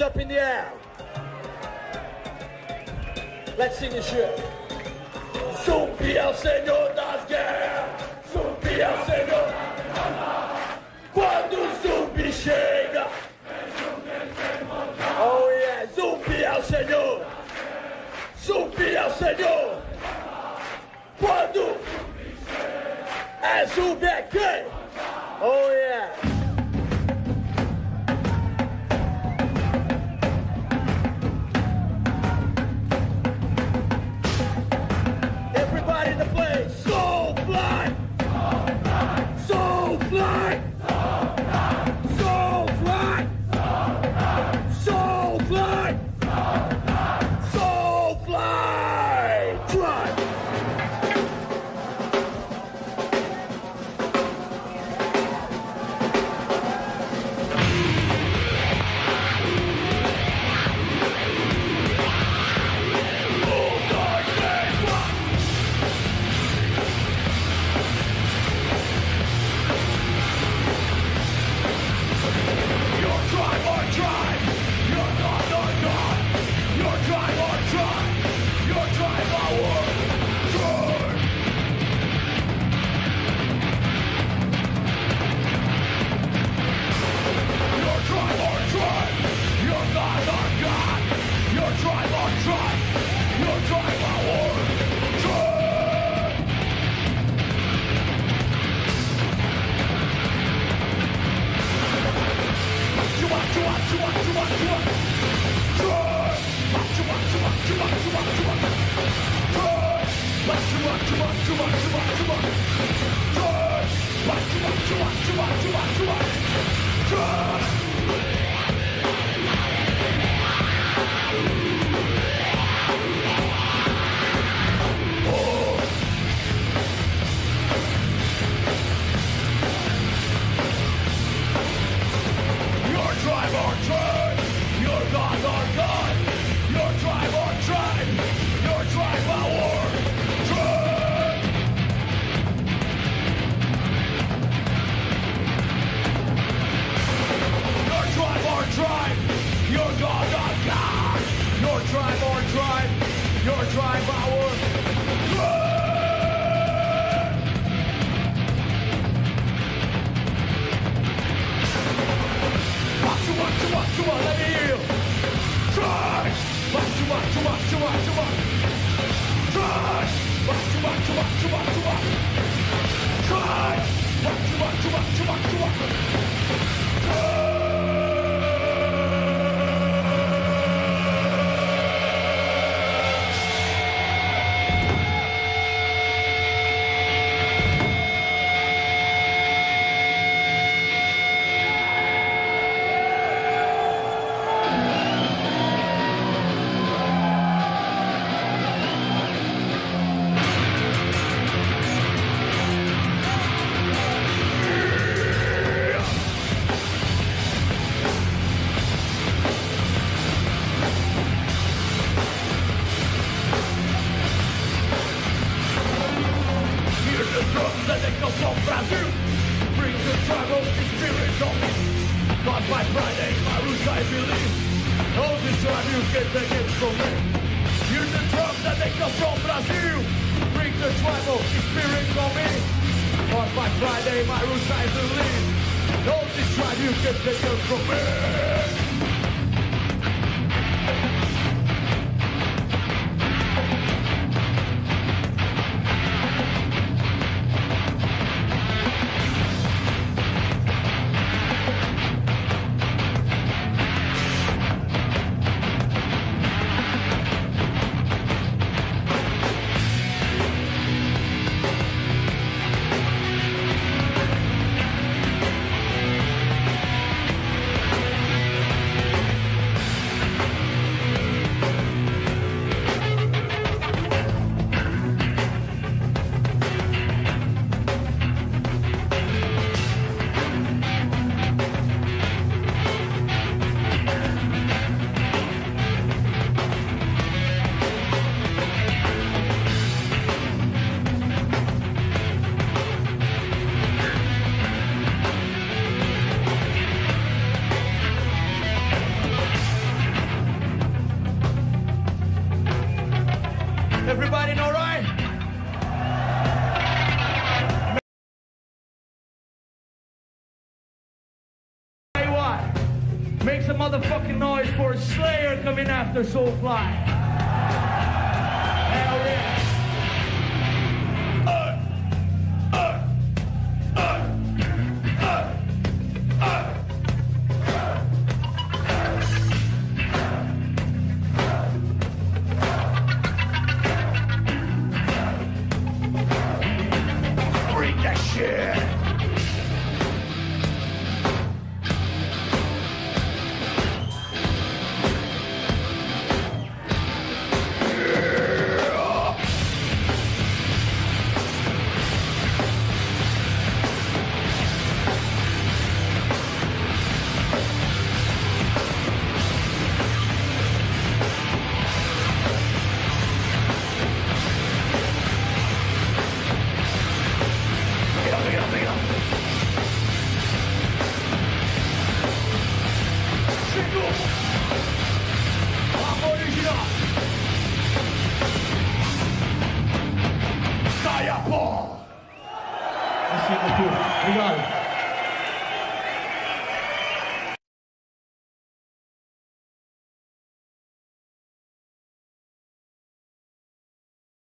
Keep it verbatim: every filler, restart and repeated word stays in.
hands up in the air. Let's sing this shit. Zumbi el Señor das guerras. Zumbi el Señor. Quando o zumbi chega. Oh yeah, zumbi é o Senhor. Zumbi é o Senhor. Quando é zumbi é quem? Oh yeah. Everybody in the place, soul fly. Soul fly. Soul fly. Soul fly. Soul fly. Try. some motherfucking noise for Slayer coming after Soulfly. Hell yeah. Saia, pô! Assim, Goku. Obrigado.